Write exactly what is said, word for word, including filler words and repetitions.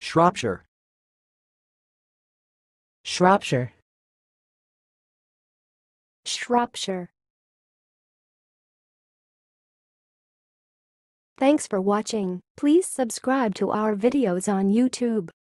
Shropshire. Shropshire. Shropshire. Thanks for watching. Please subscribe to our videos on YouTube.